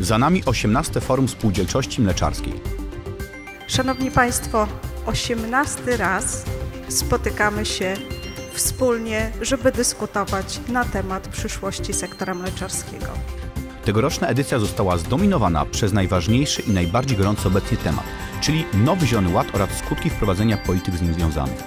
Za nami 18. Forum Spółdzielczości Mleczarskiej. Szanowni Państwo, 18 raz spotykamy się wspólnie, żeby dyskutować na temat przyszłości sektora mleczarskiego. Tegoroczna edycja została zdominowana przez najważniejszy i najbardziej gorący obecnie temat, czyli nowy Zielony Ład oraz skutki wprowadzenia polityk z nim związanych.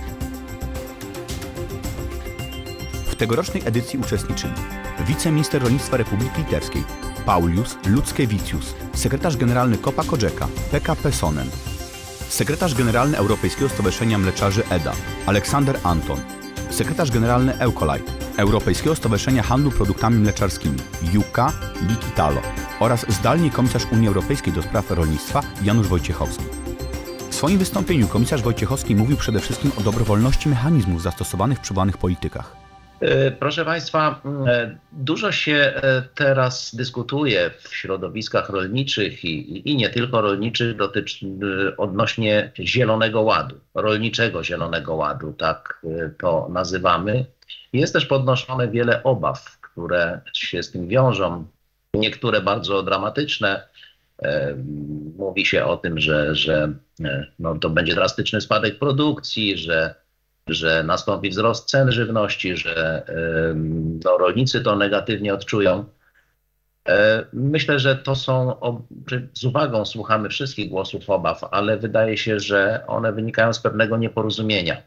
W tegorocznej edycji uczestniczyli wiceminister rolnictwa Republiki Litewskiej Paulius Luckevicius, sekretarz generalny Copa Cogeca PKP Sonen, sekretarz generalny Europejskiego Stowarzyszenia Mleczarzy EDA Aleksander Anton, sekretarz generalny Eucolite Europejskiego Stowarzyszenia Handlu Produktami Mleczarskimi Jukka Likitalo oraz zdalnie komisarz Unii Europejskiej do spraw rolnictwa Janusz Wojciechowski. W swoim wystąpieniu komisarz Wojciechowski mówił przede wszystkim o dobrowolności mechanizmów zastosowanych w przywołanych politykach. Proszę Państwa, dużo się teraz dyskutuje w środowiskach rolniczych i nie tylko rolniczych odnośnie Zielonego Ładu, rolniczego Zielonego Ładu, tak to nazywamy. Jest też podnoszone wiele obaw, które się z tym wiążą, niektóre bardzo dramatyczne. Mówi się o tym, że to będzie drastyczny spadek produkcji, że nastąpi wzrost cen żywności, że rolnicy to negatywnie odczują. Myślę, że to są, z uwagą słuchamy wszystkich głosów obaw, ale wydaje się, że one wynikają z pewnego nieporozumienia.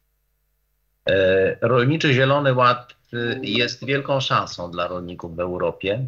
Rolniczy Zielony Ład jest wielką szansą dla rolników w Europie.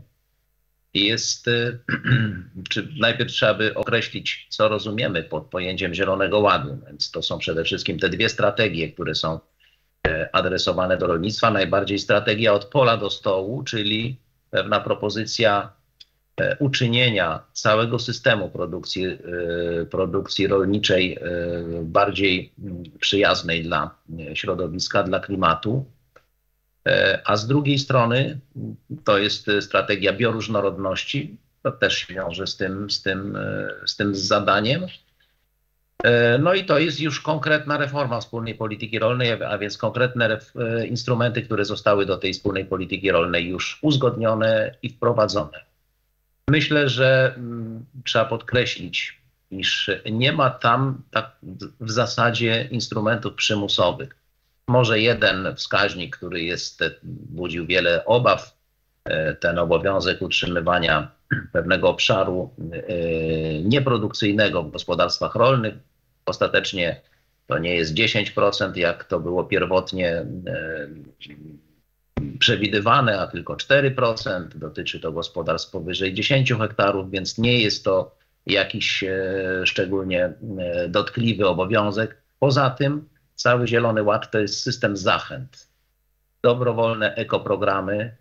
Najpierw trzeba by określić, co rozumiemy pod pojęciem Zielonego Ładu. Więc to są przede wszystkim te dwie strategie, które są adresowane do rolnictwa. Najbardziej strategia od pola do stołu, czyli pewna propozycja uczynienia całego systemu produkcji rolniczej bardziej przyjaznej dla środowiska, dla klimatu. A z drugiej strony to jest strategia bioróżnorodności, to też się wiąże z tym zadaniem. No i to jest już konkretna reforma wspólnej polityki rolnej, a więc konkretne instrumenty, które zostały do tej wspólnej polityki rolnej już uzgodnione i wprowadzone. Myślę, że trzeba podkreślić, iż nie ma tam tak w zasadzie instrumentów przymusowych. Może jeden wskaźnik, który budził wiele obaw, ten obowiązek utrzymywania pewnego obszaru nieprodukcyjnego w gospodarstwach rolnych. Ostatecznie to nie jest 10%, jak to było pierwotnie przewidywane, a tylko 4%. Dotyczy to gospodarstw powyżej 10 hektarów, więc nie jest to jakiś szczególnie dotkliwy obowiązek. Poza tym cały Zielony Ład to jest system zachęt. Dobrowolne ekoprogramy,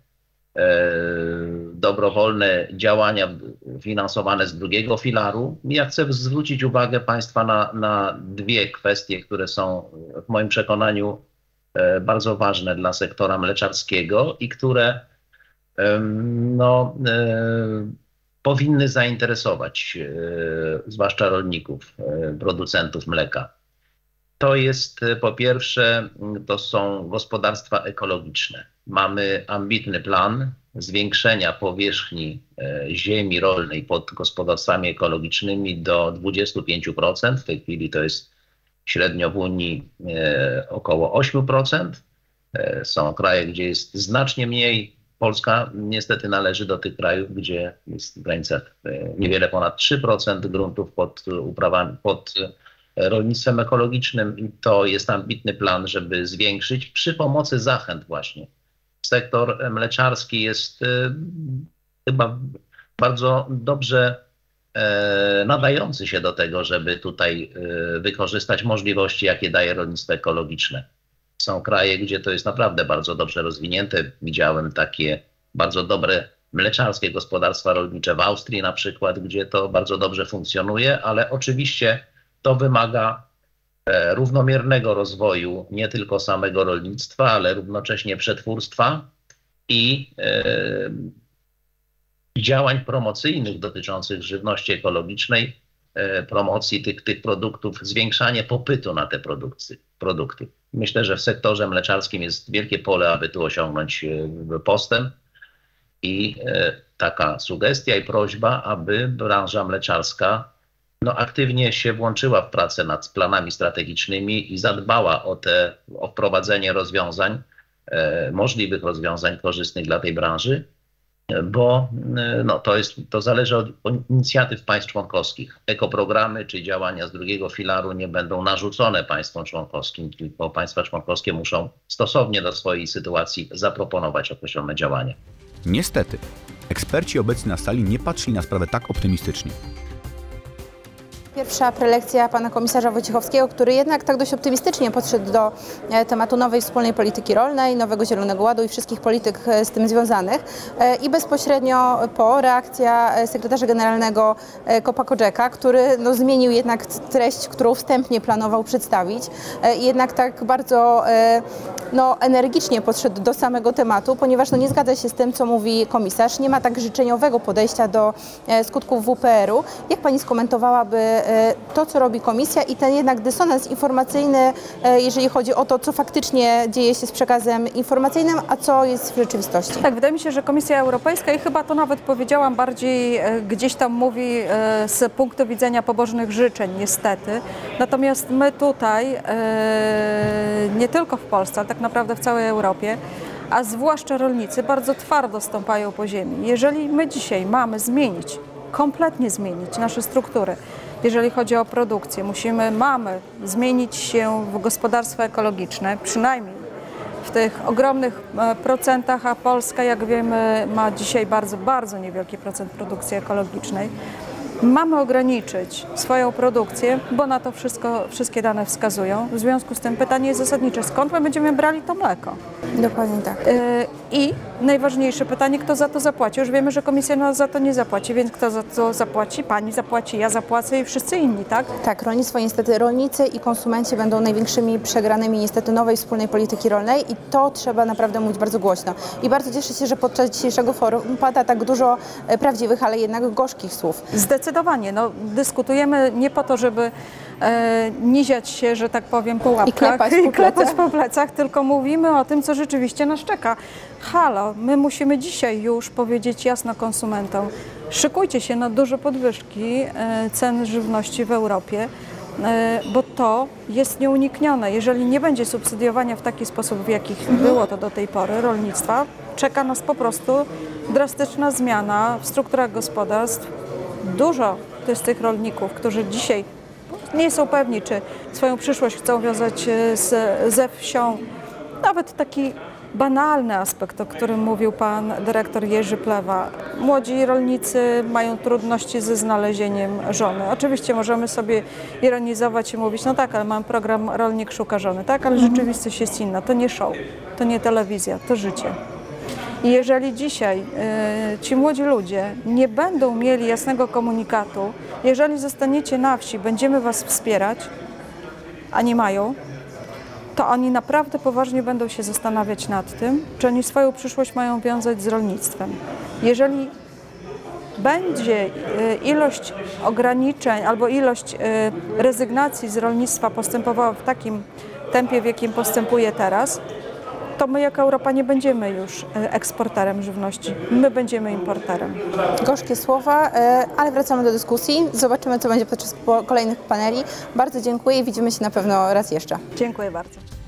dobrowolne działania finansowane z drugiego filaru. Ja chcę zwrócić uwagę Państwa na dwie kwestie, które są w moim przekonaniu bardzo ważne dla sektora mleczarskiego i które powinny zainteresować zwłaszcza rolników, producentów mleka. To jest po pierwsze, to są gospodarstwa ekologiczne. Mamy ambitny plan zwiększenia powierzchni ziemi rolnej pod gospodarstwami ekologicznymi do 25%. W tej chwili to jest średnio w Unii około 8%. Są kraje, gdzie jest znacznie mniej. Polska niestety należy do tych krajów, gdzie jest w granicach niewiele ponad 3% gruntów pod uprawami, pod rolnictwem ekologicznym i to jest ambitny plan, żeby zwiększyć przy pomocy zachęt właśnie. Sektor mleczarski jest chyba bardzo dobrze nadający się do tego, żeby tutaj wykorzystać możliwości, jakie daje rolnictwo ekologiczne. Są kraje, gdzie to jest naprawdę bardzo dobrze rozwinięte. Widziałem takie bardzo dobre mleczarskie gospodarstwa rolnicze w Austrii na przykład, gdzie to bardzo dobrze funkcjonuje, ale oczywiście to wymaga równomiernego rozwoju nie tylko samego rolnictwa, ale równocześnie przetwórstwa i działań promocyjnych dotyczących żywności ekologicznej, promocji tych produktów, zwiększanie popytu na te produkty. Myślę, że w sektorze mleczarskim jest wielkie pole, aby tu osiągnąć postęp i taka sugestia i prośba, aby branża mleczarska aktywnie się włączyła w pracę nad planami strategicznymi i zadbała o wprowadzenie rozwiązań, możliwych rozwiązań korzystnych dla tej branży, bo to zależy od inicjatyw państw członkowskich. Ekoprogramy czy działania z drugiego filaru nie będą narzucone państwom członkowskim, tylko państwa członkowskie muszą stosownie do swojej sytuacji zaproponować określone działania. Niestety, eksperci obecni na sali nie patrzyli na sprawę tak optymistycznie. Pierwsza prelekcja pana komisarza Wojciechowskiego, który jednak tak dość optymistycznie podszedł do tematu nowej wspólnej polityki rolnej, nowego Zielonego Ładu i wszystkich polityk z tym związanych. I bezpośrednio po reakcja sekretarza generalnego COPA COGECA, który zmienił jednak treść, którą wstępnie planował przedstawić. Jednak tak bardzo energicznie podszedł do samego tematu, ponieważ nie zgadza się z tym, co mówi komisarz. Nie ma tak życzeniowego podejścia do skutków WPR-u. Jak pani skomentowałaby to, co robi komisja i ten jednak dysonans informacyjny, jeżeli chodzi o to, co faktycznie dzieje się z przekazem informacyjnym, a co jest w rzeczywistości? Tak, wydaje mi się, że Komisja Europejska, i chyba to nawet powiedziałam, bardziej gdzieś tam mówi z punktu widzenia pobożnych życzeń, niestety. Natomiast my tutaj, nie tylko w Polsce, ale tak naprawdę w całej Europie, a zwłaszcza rolnicy, bardzo twardo stąpają po ziemi. Jeżeli my dzisiaj mamy kompletnie zmienić nasze struktury, jeżeli chodzi o produkcję, mamy zmienić się w gospodarstwa ekologiczne, przynajmniej w tych ogromnych procentach, a Polska, jak wiemy, ma dzisiaj bardzo, bardzo niewielki procent produkcji ekologicznej. Mamy ograniczyć swoją produkcję, bo na to wszystkie dane wskazują. W związku z tym pytanie jest zasadnicze, skąd my będziemy brali to mleko? Dokładnie tak. I najważniejsze pytanie, kto za to zapłaci? Już wiemy, że komisja nas za to nie zapłaci, więc kto za to zapłaci? Pani zapłaci, ja zapłacę i wszyscy inni, tak? Tak, rolnictwo niestety, rolnicy i konsumenci będą największymi przegranymi niestety nowej wspólnej polityki rolnej i to trzeba naprawdę mówić bardzo głośno. I bardzo cieszę się, że podczas dzisiejszego forum pada tak dużo prawdziwych, ale jednak gorzkich słów. Zdecydowanie. Dyskutujemy nie po to, żeby niziać się, że tak powiem, po łapkach i klepać po plecach, tylko mówimy o tym, co rzeczywiście nas czeka. Halo, my musimy dzisiaj już powiedzieć jasno konsumentom, szykujcie się na duże podwyżki cen żywności w Europie, bo to jest nieuniknione. Jeżeli nie będzie subsydiowania w taki sposób, w jakich było to do tej pory rolnictwa, czeka nas po prostu drastyczna zmiana w strukturach gospodarstw. Dużo to jest tych rolników, którzy dzisiaj nie są pewni, czy swoją przyszłość chcą wiązać ze wsią. Nawet taki banalny aspekt, o którym mówił pan dyrektor Jerzy Plewa. Młodzi rolnicy mają trudności ze znalezieniem żony. Oczywiście możemy sobie ironizować i mówić, no tak, ale mam program Rolnik szuka żony, tak, ale rzeczywistość jest inna. To nie show, to nie telewizja, to życie. I jeżeli dzisiaj ci młodzi ludzie nie będą mieli jasnego komunikatu, jeżeli zostaniecie na wsi, będziemy was wspierać, a nie mają, to oni naprawdę poważnie będą się zastanawiać nad tym, czy oni swoją przyszłość mają wiązać z rolnictwem. Jeżeli będzie ilość ograniczeń albo ilość rezygnacji z rolnictwa postępowała w takim tempie, w jakim postępuje teraz, to my jako Europa nie będziemy już eksporterem żywności, my będziemy importerem. Gorzkie słowa, ale wracamy do dyskusji. Zobaczymy, co będzie podczas kolejnych paneli. Bardzo dziękuję i widzimy się na pewno raz jeszcze. Dziękuję bardzo.